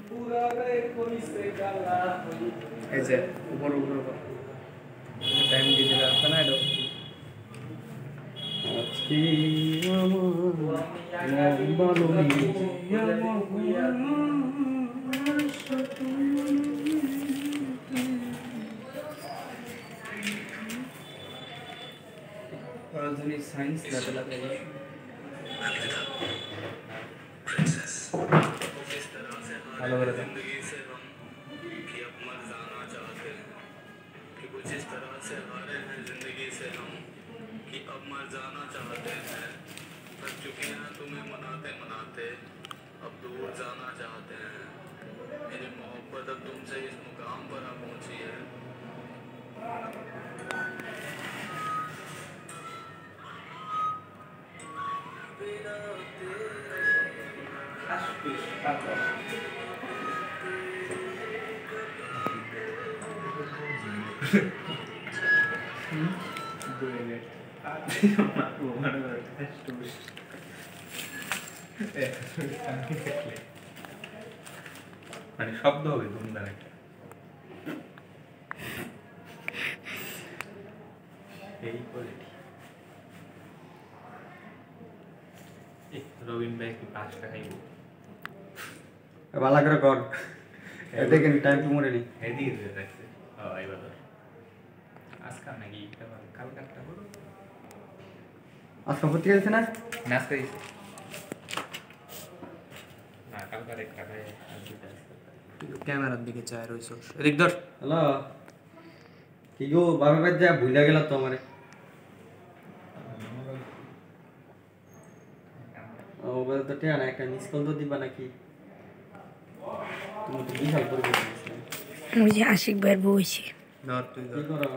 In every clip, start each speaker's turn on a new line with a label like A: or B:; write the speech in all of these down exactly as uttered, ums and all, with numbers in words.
A: এই যে উপর উপর উপর টাইম দিয়ে দিলে আসবে না এটা আজকে আমার ভালো রাজধানী সায়েন্স লেভেল हेलो ब्रदर कि अब मर जाना चाहते हैं कि कुछ इस तरह से हारे हैं जिंदगी से हम कि अब मर जाना चाहते हैं थक चुके हैं तुम्हें मनाते मनाते अब दूर जाना चाहते हैं मेरी मोहब्बत अब तुमसे इस मुकाम पर आ पहुंची है মানে শব্দ হবে ধুমধাম একটা এই কোয়ালিটি রবিন ভাই কি পাঁচ টাকাই ভালো করে কর এটা কেন টাইম টু মরে নি হেডি দিয়ে রাখছে হ্যাঁ এইবার আজকাল নাকি কালকে একটা করো আজকে ভর্তি হয়েছে না নাচ করিস না কালকে একটা ভাই ক্যামেরার দিকে চাই রইছো এদিক ধর হ্যালো কি গো বাবা বাদ যা ভুলা গেল তো আমারে ও বল তো টিয়া না একটা মিস কল তো দিবা নাকি তুমি তো বিশাল করে দিয়েছিলে
B: ওই যে আশিক ভাইয়ের বউ হইছে
A: ধর তুই কি করো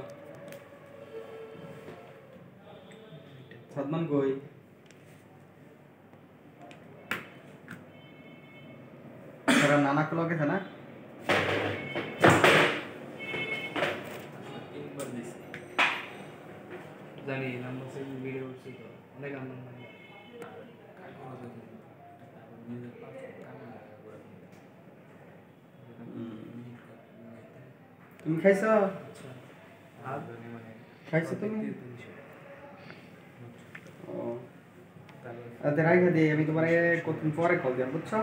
A: সাদমান কই তোরা নানা কল গেছে না তিনবার দিছি জানি নাম্বার সে ভিডিও করছি তো অনেক আনন্দ লাগে তুমি খাইছো খাইছো তুমি ও তাহলে রাইখা দিই আমি তোমার কতদিন পরে কল দিলাম বুঝছো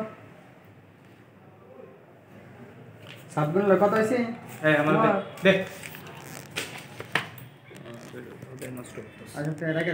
A: সাবগুন কত হয়েছে হ্যাঁ আমার দে দে নষ্ট করতেছ আচ্ছা